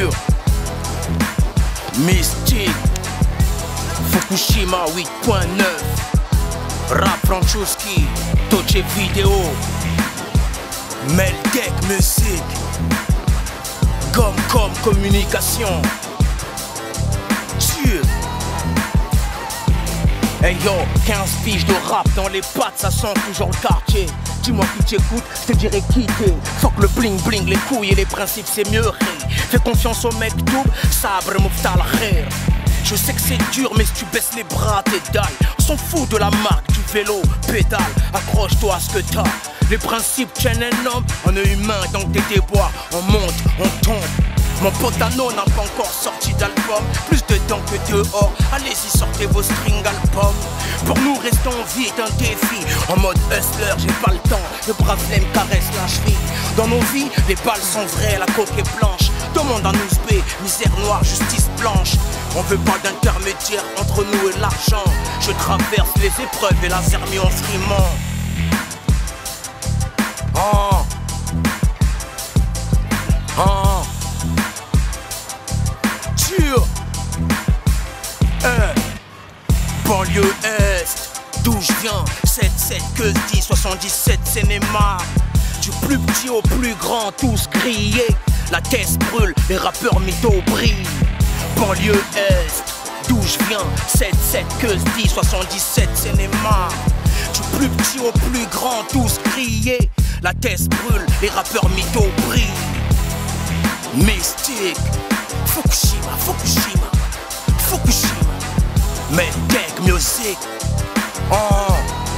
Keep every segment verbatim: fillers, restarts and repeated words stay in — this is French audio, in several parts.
Dur, Mystique, Fukushima huit point neuf, Rap Franchouski, Toche Vidéo, Meltec Musique, Gomcom Communication. Dur. Hey yo, quinze fiches de rap dans les pattes, ça sent toujours le quartier. Dis-moi qui t'écoute, je te dirai qui t'es. Faut que le bling bling, les couilles et les principes c'est mieux. Fais confiance au mec double, sabre mouftal rire. Je sais que c'est dur mais si tu baisses les bras t'es dalle. On s'en fout de la marque du vélo, pédale. Accroche-toi à ce que t'as. Les principes tiennent un homme, on est humain donc des déboires. On monte, on tombe. Mon pote Dano n'a pas encore sorti d'album. Plus dedans que dehors, allez-y sortez vos strings albums. Pour nous rester en vie est un défi. En mode hustler, j'ai pas le temps. Le bracelet me caresse la cheville. Dans nos vies, les balles sont vraies, la coque est blanche. Demande à nous B, misère noire, justice blanche. On veut pas d'intermédiaire entre nous et l'argent. Je traverse les épreuves et laser mis en frimant. Oh. Oh. Dur. Euh. Banlieue Est, d'où je viens, sept sept que je dis, soixante-dix-sept Seine-et-Marne. Du plus petit au plus grand, tous grillés. La tête brûle, les rappeurs mythos brillent. Banlieue Est, d'où je viens, sept sept que je dis, soixante-dix-sept Seine-et-Marne. Du plus petit au plus grand, tous grillés. La tête brûle, les rappeurs mythos brillent. Mystique, Fukushima, Fukushima, Fukushima. Meltec Musique. Oh.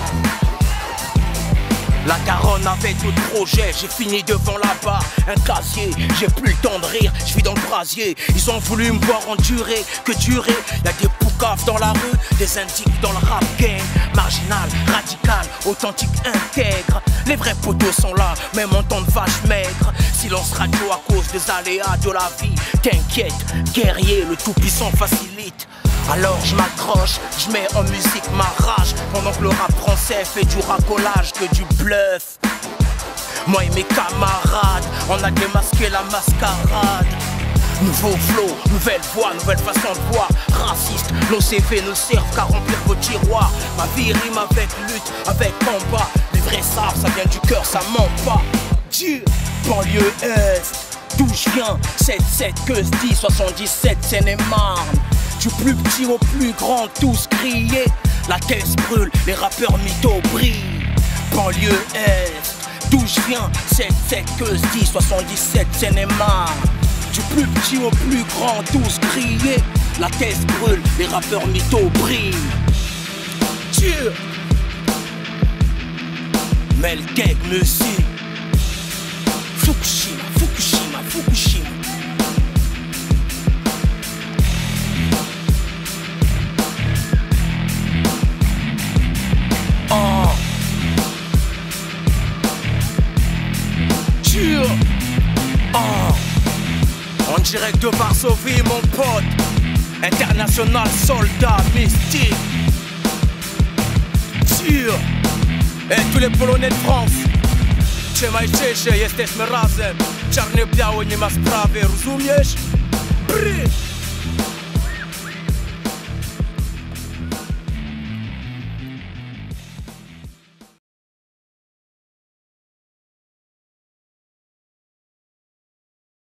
La daronne avait tout projet, j'ai fini devant la barre, un casier, j'ai plus le temps de rire, je suis dans le brasier. Ils ont voulu me voir endurer, que durer. Y'a des poucaves dans la rue, des indiques dans le rap game. Marginal, radical, authentique, intègre. Les vrais poteaux sont là, même en temps de vache maigre. Silence radio à cause des aléas de la vie. T'inquiète, guerrier, le tout-puissant facilite. Alors je m'accroche, je mets en musique ma rage. Pendant que le rap français fait du racolage que du bluff. Moi et mes camarades, on a démasqué la mascarade. Nouveau flow, nouvelle voix, nouvelle façon de voir. Raciste, nos C V ne servent qu'à remplir vos tiroirs. Ma vie rime avec lutte, avec combat. Les vrais savent, ça vient du cœur, ça ment pas. Dieu, banlieue Est, d'où je viens, sept sept que je dis, soixante-dix-sept Seine-et-Marne. Du plus petit au plus grand, tous criés. La tête brûle, les rappeurs mythos brillent. Banlieue Est, d'où je viens, sept sept que je dis, soixante-dix-sept Seine-et-Marne. Du plus petit au plus grand, tous criés. La tête brûle, les rappeurs mythos brillent. Dieu. Meltec Musique. Fukushima, Fukushima, Fukushima. Oh. Dieu. Oh. En direct de Varsovie, mon pote. International soldat mystique. Dieu. Et tous les Polonais de France. Trzymaj się, jesteśmy razem. Czarny, biały, nie ma sprawy, rozumiesz? Bry.